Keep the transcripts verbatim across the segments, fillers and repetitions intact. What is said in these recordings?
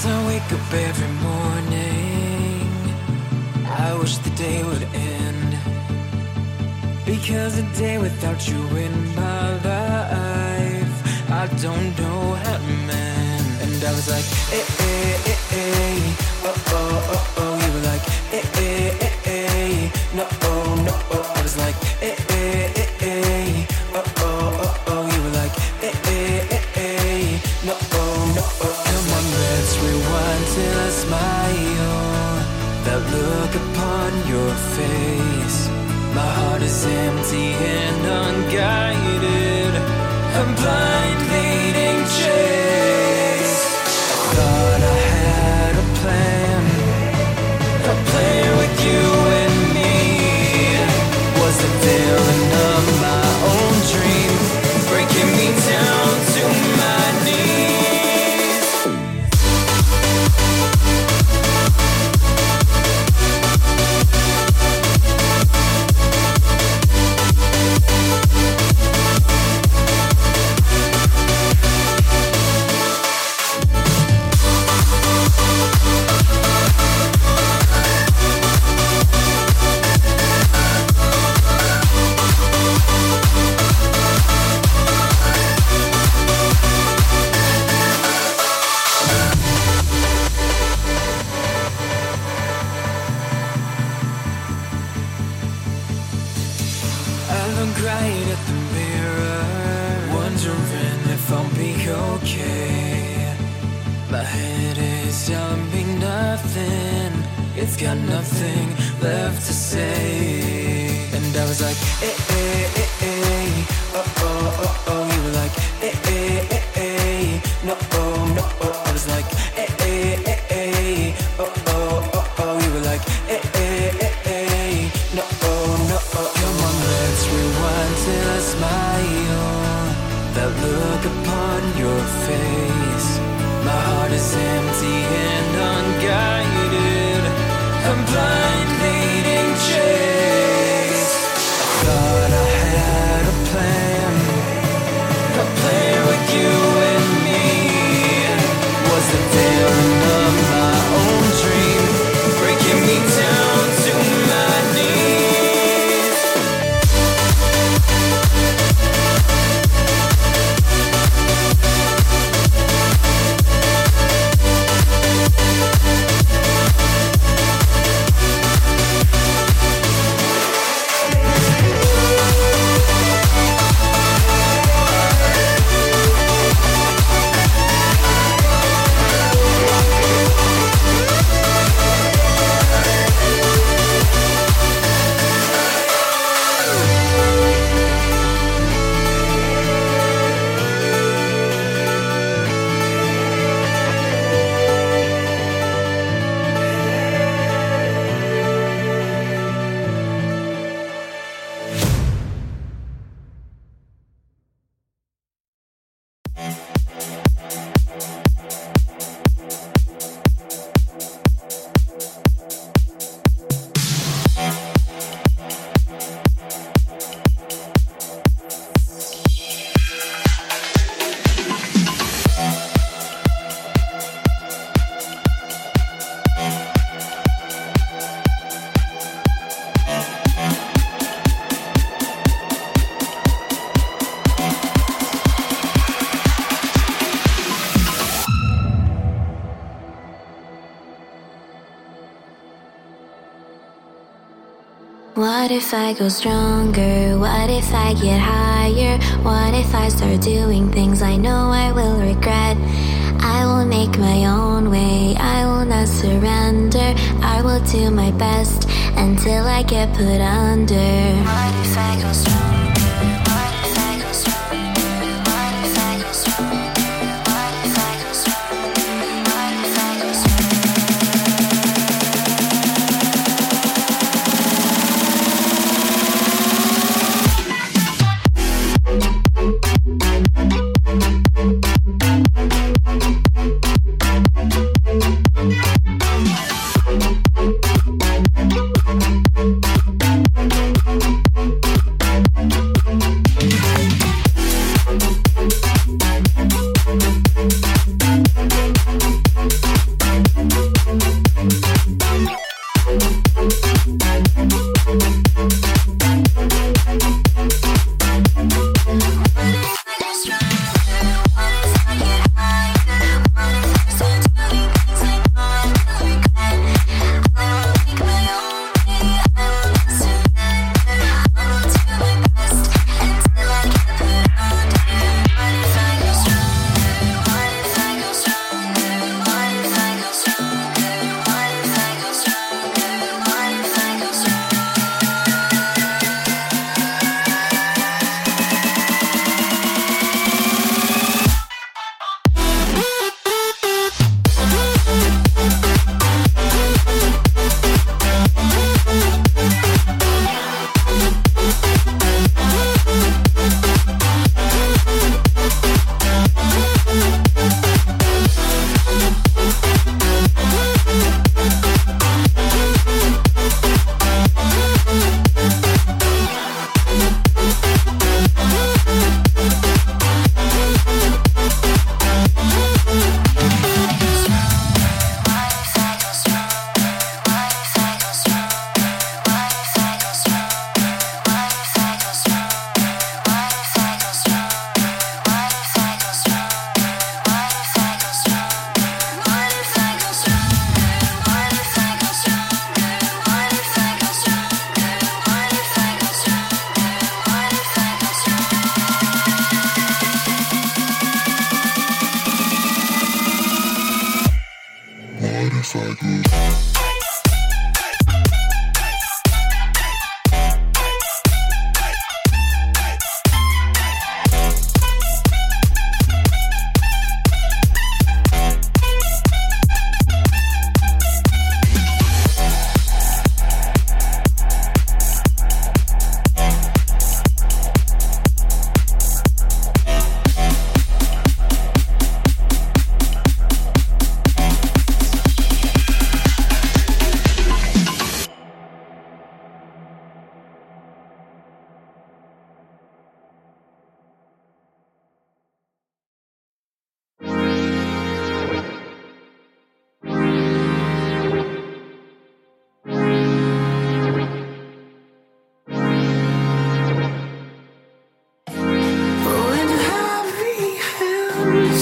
I wake up every morning, I wish the day would end, because a day without you in my life, I don't know how to mend. And I was like, eh, eh, eh, eh, oh, oh, oh, oh. You were like, eh, eh, eh, eh, no, oh, no, oh. I was like, eh, eh, eh, eh, oh, oh, oh, oh. You were like, eh, eh, eh, eh, no, oh, no, oh. Come on, let's rewind till I smile, that look upon your face. My heart is empty and unguided, I'm blind leading chase. I thought I had a plan, a plan with you and me. Was the villain of my own dream, breaking me down to my knees. Right at the mirror, wondering if I'll be okay. My head is telling me nothing, it's got nothing left to say. And I was like, eh, eh, eh, eh, oh, oh, oh, oh. You were like, eh, eh, eh, eh, no, oh, no, oh. I was like, eh, eh, eh, eh, oh, oh, oh, oh. You were like, eh, eh, eh, eh, no, oh, no, oh. Come on, let's rewind till I smile, that look upon your face. My heart is empty and unguided, I'm blind leading chase. I thought I had a plan, a plan with you and me. Was the villain of my own dream, breaking me down to my knees. What if I go stronger? What if I get higher? What if I start doing things I know I will regret? I will make my own way, I will not surrender. I will do my best until I get put under. What if I go stronger? We'll be right back.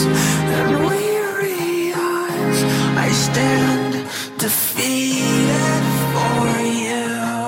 and weary eyes, I stand defeated for you.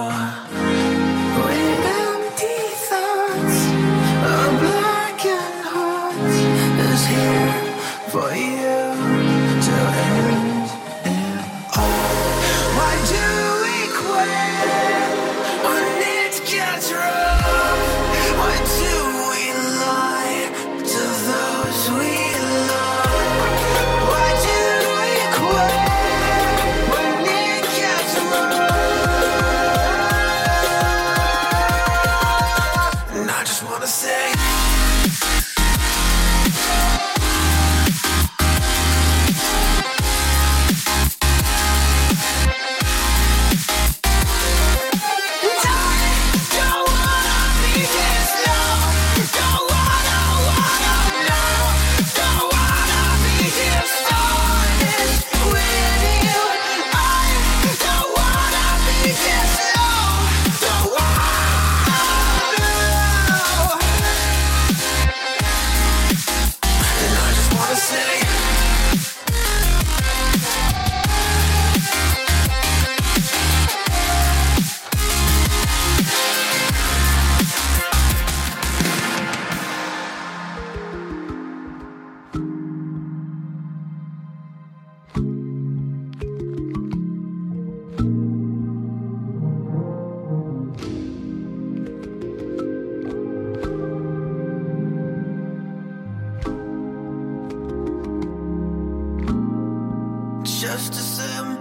With empty thoughts, a blackened heart is here for you to end it all. Why do we quit when it gets rough? Why do we lie to those we love? Why do we quit when it gets rough? And I just wanna say just to say I'm